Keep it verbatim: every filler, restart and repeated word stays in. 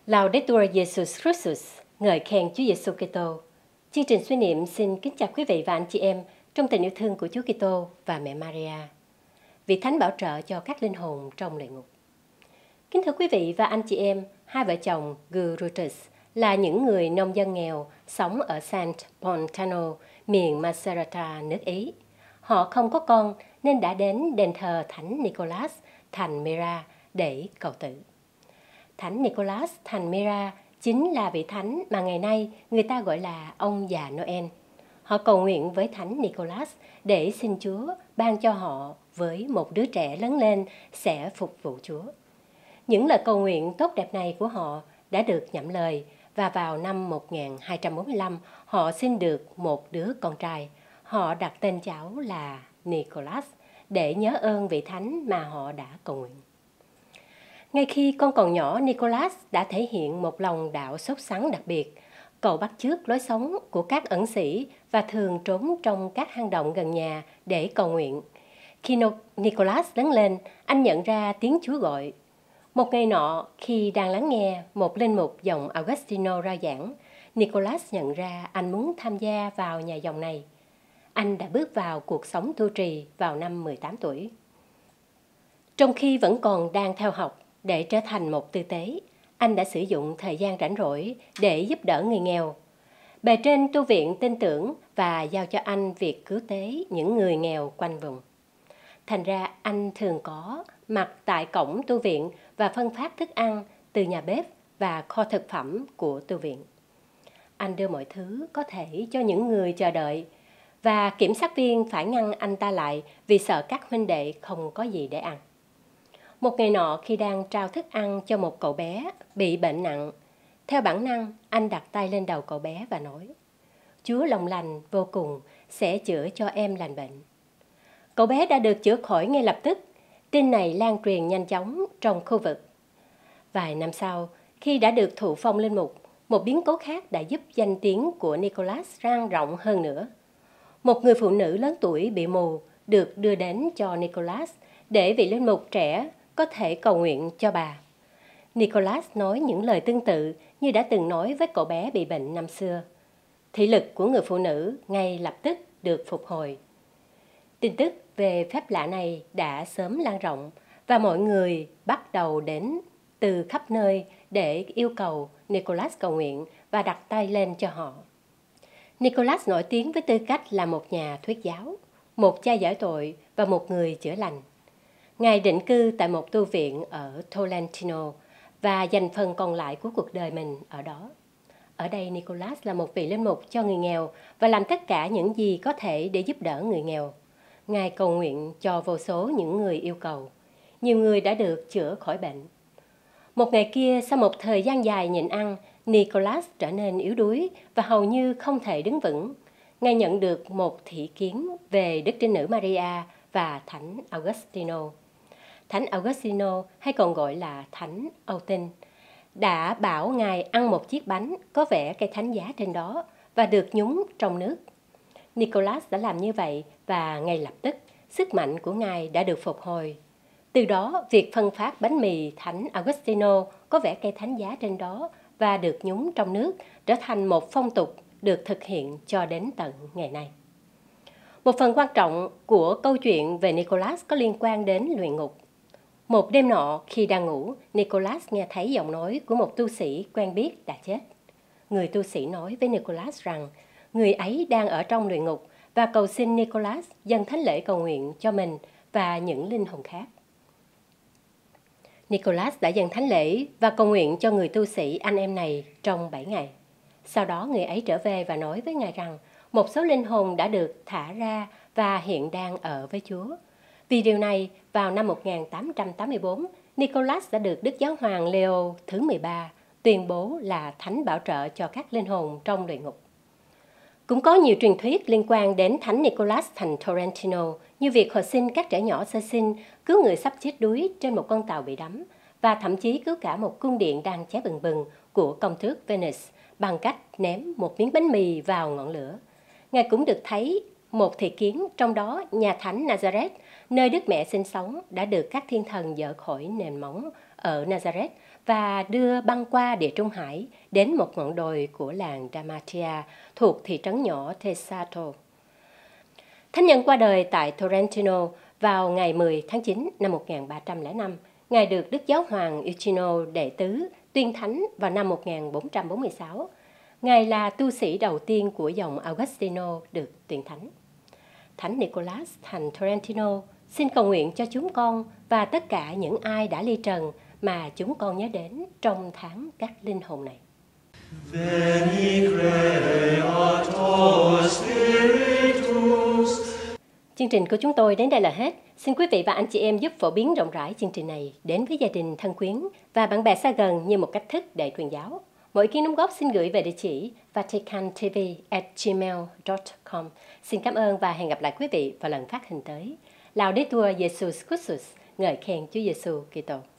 Laudetur Jesus Christus, ngợi khen Chúa Giêsu Kitô. Chương trình suy niệm xin kính chào quý vị và anh chị em trong tình yêu thương của Chúa Kitô và mẹ Maria. Vị Thánh bảo trợ cho các linh hồn trong luyện ngục. Kính thưa quý vị và anh chị em, hai vợ chồng Gurutus là những người nông dân nghèo sống ở San Pontano, miền Macerata, nước Ý. Họ không có con nên đã đến đền thờ Thánh Nicholas thành Myra để cầu tự. Thánh Nicholas thành Myra chính là vị thánh mà ngày nay người ta gọi là ông già Noel. Họ cầu nguyện với Thánh Nicholas để xin Chúa ban cho họ với một đứa trẻ lớn lên sẽ phục vụ Chúa. Những lời cầu nguyện tốt đẹp này của họ đã được nhậm lời và vào năm một nghìn hai trăm bốn mươi lăm họ sinh được một đứa con trai. Họ đặt tên cháu là Nicholas để nhớ ơn vị thánh mà họ đã cầu nguyện. Ngay khi con còn nhỏ, Nicholas đã thể hiện một lòng đạo sốt sắng đặc biệt. Cậu bắt chước lối sống của các ẩn sĩ và thường trốn trong các hang động gần nhà để cầu nguyện. Khi Nicholas lớn lên, anh nhận ra tiếng Chúa gọi. Một ngày nọ, khi đang lắng nghe một linh mục dòng Augustino rao giảng, Nicholas nhận ra anh muốn tham gia vào nhà dòng này. Anh đã bước vào cuộc sống tu trì vào năm mười tám tuổi. Trong khi vẫn còn đang theo học, để trở thành một tư tế, anh đã sử dụng thời gian rảnh rỗi để giúp đỡ người nghèo. Bề trên tu viện tin tưởng và giao cho anh việc cứu tế những người nghèo quanh vùng. Thành ra anh thường có mặt tại cổng tu viện và phân phát thức ăn từ nhà bếp và kho thực phẩm của tu viện. Anh đưa mọi thứ có thể cho những người chờ đợi và kiểm sát viên phải ngăn anh ta lại vì sợ các huynh đệ không có gì để ăn. Một ngày nọ khi đang trao thức ăn cho một cậu bé bị bệnh nặng, theo bản năng anh đặt tay lên đầu cậu bé và nói: Chúa lòng lành vô cùng sẽ chữa cho em lành bệnh. Cậu bé đã được chữa khỏi ngay lập tức. Tin này lan truyền nhanh chóng trong khu vực. Vài năm sau, khi đã được thụ phong linh mục, một biến cố khác đã giúp danh tiếng của Nicholas lan rộng hơn nữa. Một người phụ nữ lớn tuổi bị mù được đưa đến cho Nicholas để vị linh mục trẻ có thể cầu nguyện cho bà. Nicholas nói những lời tương tự như đã từng nói với cậu bé bị bệnh năm xưa. Thị lực của người phụ nữ ngay lập tức được phục hồi. Tin tức về phép lạ này đã sớm lan rộng và mọi người bắt đầu đến từ khắp nơi để yêu cầu Nicholas cầu nguyện và đặt tay lên cho họ. Nicholas nổi tiếng với tư cách là một nhà thuyết giáo, một cha giải tội và một người chữa lành. Ngài định cư tại một tu viện ở Tolentino và dành phần còn lại của cuộc đời mình ở đó. Ở đây Nicholas là một vị linh mục cho người nghèo và làm tất cả những gì có thể để giúp đỡ người nghèo. Ngài cầu nguyện cho vô số những người yêu cầu. Nhiều người đã được chữa khỏi bệnh. Một ngày kia, sau một thời gian dài nhịn ăn, Nicholas trở nên yếu đuối và hầu như không thể đứng vững. Ngài nhận được một thị kiến về Đức Trinh Nữ Maria và Thánh Augustino. Thánh Augustino, hay còn gọi là Thánh Âu Tinh, đã bảo Ngài ăn một chiếc bánh có vẽ cây thánh giá trên đó và được nhúng trong nước. Nicholas đã làm như vậy và ngay lập tức sức mạnh của Ngài đã được phục hồi. Từ đó, việc phân phát bánh mì Thánh Augustino có vẽ cây thánh giá trên đó và được nhúng trong nước trở thành một phong tục được thực hiện cho đến tận ngày nay. Một phần quan trọng của câu chuyện về Nicholas có liên quan đến luyện ngục. Một đêm nọ, khi đang ngủ, Nicholas nghe thấy giọng nói của một tu sĩ quen biết đã chết. Người tu sĩ nói với Nicholas rằng người ấy đang ở trong luyện ngục và cầu xin Nicholas dâng thánh lễ cầu nguyện cho mình và những linh hồn khác. Nicholas đã dâng thánh lễ và cầu nguyện cho người tu sĩ anh em này trong bảy ngày. Sau đó người ấy trở về và nói với Ngài rằng một số linh hồn đã được thả ra và hiện đang ở với Chúa. Vì điều này, vào năm một nghìn tám trăm tám mươi tư, Nicholas đã được Đức Giáo hoàng Leo thứ mười ba tuyên bố là thánh bảo trợ cho các linh hồn trong luyện ngục. Cũng có nhiều truyền thuyết liên quan đến Thánh Nicholas thành Tolentino, như việc hồi sinh các trẻ nhỏ sơ sinh, cứu người sắp chết đuối trên một con tàu bị đắm, và thậm chí cứu cả một cung điện đang cháy bừng bừng của công tước Venice bằng cách ném một miếng bánh mì vào ngọn lửa. Ngài cũng được thấy một thị kiến, trong đó nhà thánh Nazareth, nơi Đức Mẹ sinh sống, đã được các thiên thần dỡ khỏi nền móng ở Nazareth và đưa băng qua Địa Trung Hải đến một ngọn đồi của làng Damatia thuộc thị trấn nhỏ Tesato. Thánh nhân qua đời tại Torrentino vào ngày mười tháng chín năm một nghìn ba trăm lẻ năm. Ngài được Đức Giáo hoàng Eugenio đệ tứ tuyên thánh vào năm một nghìn bốn trăm bốn mươi sáu. Ngài là tu sĩ đầu tiên của dòng Augustino được tuyên thánh. Thánh Nicholas thành Torrentino xin cầu nguyện cho chúng con và tất cả những ai đã ly trần mà chúng con nhớ đến trong tháng các linh hồn này. Veni Creator Spiritus. Chương trình của chúng tôi đến đây là hết. Xin quý vị và anh chị em giúp phổ biến rộng rãi chương trình này đến với gia đình thân quyến và bạn bè xa gần như một cách thức để truyền giáo. Mọi ý kiến đóng góp xin gửi về địa chỉ vaticantv at gmail dot com. Xin cảm ơn và hẹn gặp lại quý vị vào lần phát hình tới. Laudetur Jesus Christus, ngợi khen Chúa Giêsu Kitô.